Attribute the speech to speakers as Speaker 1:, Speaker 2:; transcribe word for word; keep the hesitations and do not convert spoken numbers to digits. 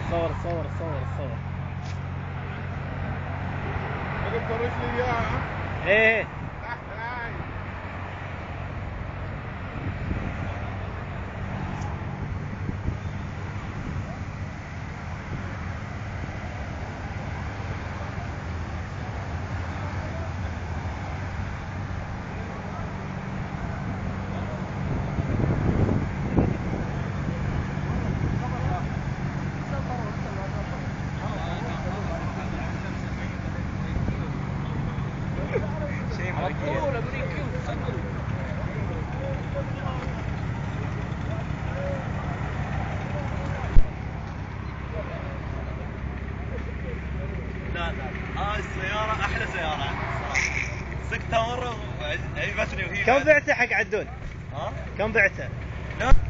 Speaker 1: صور صور صور صور.
Speaker 2: تقدر توريك لي اياها؟
Speaker 1: ايه
Speaker 3: لا لا هاي السيارة أحلى سيارة صراحة. سكتها مرة وعجبتني وهي
Speaker 1: كم بعتها حق عدول؟
Speaker 3: ها؟
Speaker 1: كم بعتها؟
Speaker 3: لا